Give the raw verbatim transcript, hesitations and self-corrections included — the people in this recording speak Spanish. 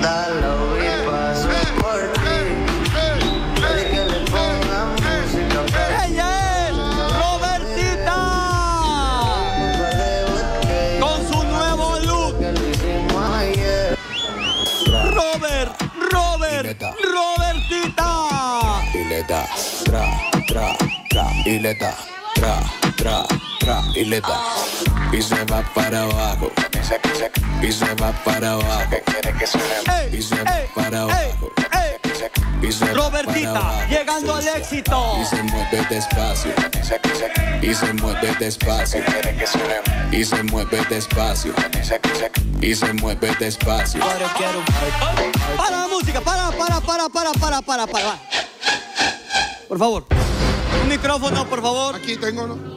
Dalo y paso por ti. Dale que le ponga música. ¡Ella es Robertita! Con su nuevo look. Robert, Robert, Robertita. Y le da, tra, tra, tra, y le da, tra, tra, tra, y le da. Y se va para abajo, y se va para abajo, y se va para abajo, y se va Robertita, para abajo. llegando al éxito. Y se mueve despacio, y se mueve despacio, y se mueve despacio, y se mueve despacio. Para la música, para, para, para, para, para, para, para. Por favor. Un micrófono, por favor. Aquí tengo, ¿no?